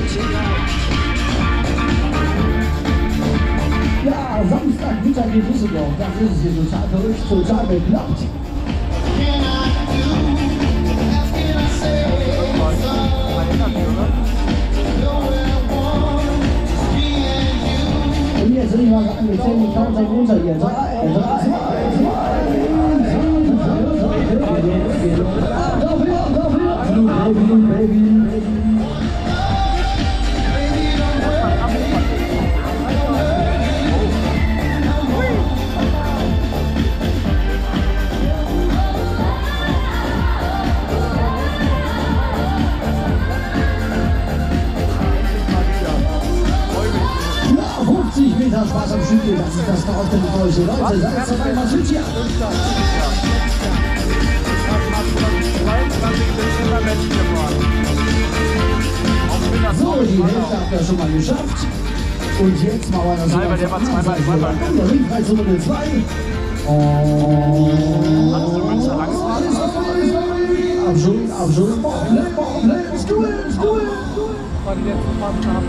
Ja, Samstagmittag in Düsseldorf, das ist es hier total verrückt, total bekloppt. Und jetzt sind wir gerade mit 10 Counter runter hier. 3, 2, 1, Baby. Spaß am Stück, das ist das verrückte Geräusche. Leute, seid dabei, mal sind hier. So, die Hälfte habt ihr schon mal geschafft. Und jetzt machen wir das Nein, weil der war zweimal. Der Ringpreis Runde 2. Abschuld. Let's do it. War die letzten Phasen haben.